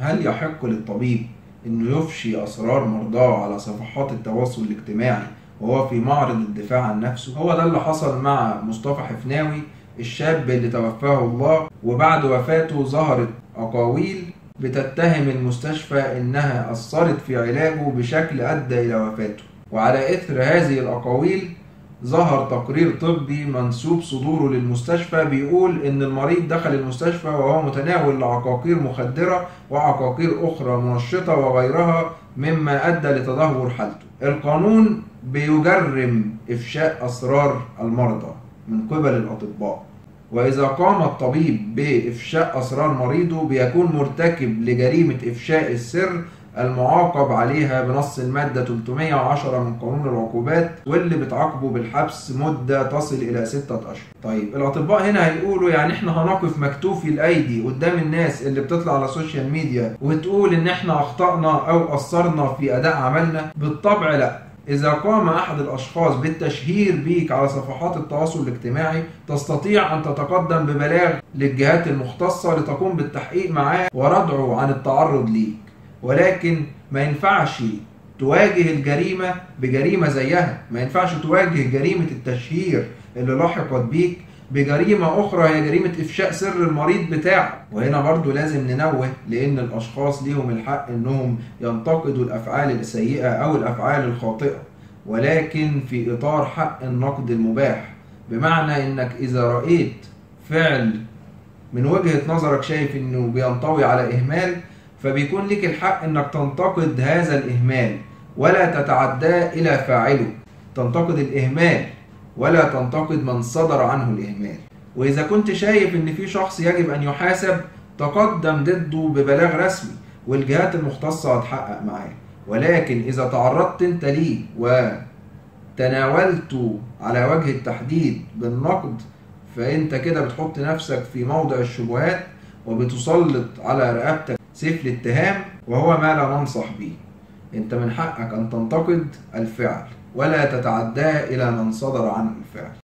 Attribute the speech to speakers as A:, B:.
A: هل يحق للطبيب إنه يفشي أسرار مرضاه على صفحات التواصل الاجتماعي وهو في معرض الدفاع عن نفسه؟ هو ده اللي حصل مع مصطفى حفناوي الشاب اللي توفاه الله، وبعد وفاته ظهرت أقاويل بتتهم المستشفى إنها أثرت في علاجه بشكل أدى إلى وفاته. وعلى إثر هذه الأقاويل ظهر تقرير طبي منسوب صدوره للمستشفى بيقول إن المريض دخل المستشفى وهو متناول لعقاقير مخدرة وعقاقير أخرى منشطة وغيرها مما أدى لتدهور حالته. القانون بيجرم إفشاء أسرار المرضى من قبل الأطباء، وإذا قام الطبيب بإفشاء أسرار مريضه بيكون مرتكب لجريمة إفشاء السر المعاقب عليها بنص المادة 310 من قانون العقوبات، واللي بتعاقبه بالحبس مدة تصل إلى 6 أشهر. طيب الأطباء هنا هيقولوا يعني إحنا هنقف مكتوفي الأيدي قدام الناس اللي بتطلع على السوشيال ميديا وتقول إن إحنا أخطأنا أو قصرنا في أداء عملنا؟ بالطبع لأ. إذا قام أحد الأشخاص بالتشهير بيك على صفحات التواصل الاجتماعي تستطيع أن تتقدم ببلاغ للجهات المختصة لتقوم بالتحقيق معاه وردعه عن التعرض ليك، ولكن ما ينفعش تواجه الجريمة بجريمة زيها. ما ينفعش تواجه جريمة التشهير اللي لحقت بيك بجريمة أخرى هي جريمة إفشاء سر المريض بتاعك. وهنا برضو لازم ننوه لأن الأشخاص ليهم الحق إنهم ينتقدوا الأفعال السيئة أو الأفعال الخاطئة، ولكن في إطار حق النقد المباح. بمعنى إنك إذا رأيت فعل من وجهة نظرك شايف إنه بينطوي على إهمال، فبيكون لك الحق إنك تنتقد هذا الإهمال ولا تتعدى إلى فاعله. تنتقد الإهمال ولا تنتقد من صدر عنه الإهمال. وإذا كنت شايف إن في شخص يجب أن يحاسب تقدم ضده ببلاغ رسمي والجهات المختصة هتحقق معاه. ولكن إذا تعرضت أنت ليه وتناولته على وجه التحديد بالنقد، فأنت كده بتحط نفسك في موضع الشبهات وبتسلط على رقبتك سيف الاتهام، وهو ما لا ننصح به. أنت من حقك أن تنتقد الفعل ولا تتعداه إلى من صدر عنه الفعل.